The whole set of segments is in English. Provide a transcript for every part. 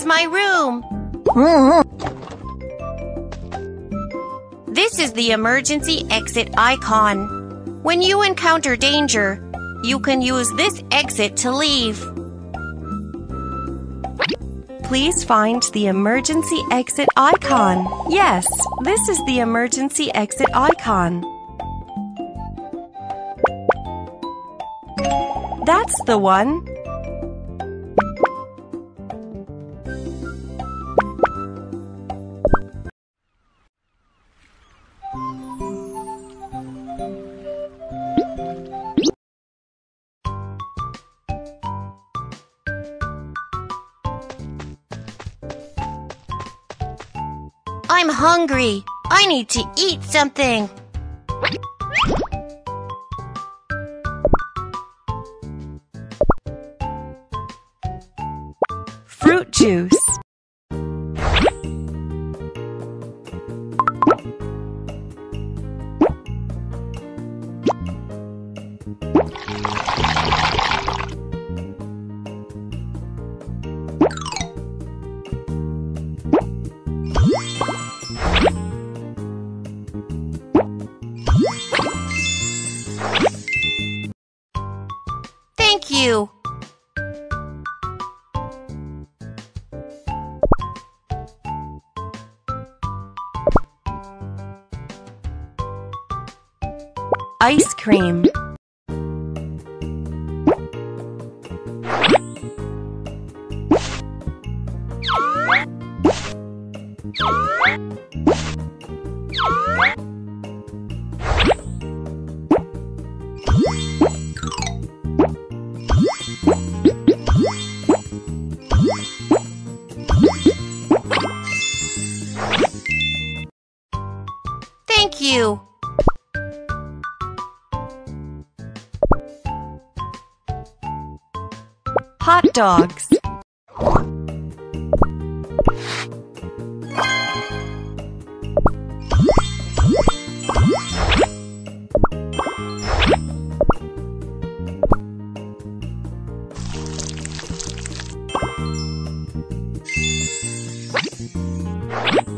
my room. This is the emergency exit icon. When you encounter danger, you can use this exit to leave. Please find the emergency exit icon. Yes, this is the emergency exit icon. That's the one. I'm hungry. I need to eat something. Fruit juice. Thank you. Ice cream. Thank you. Hot dogs.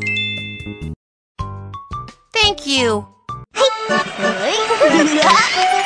Thank you.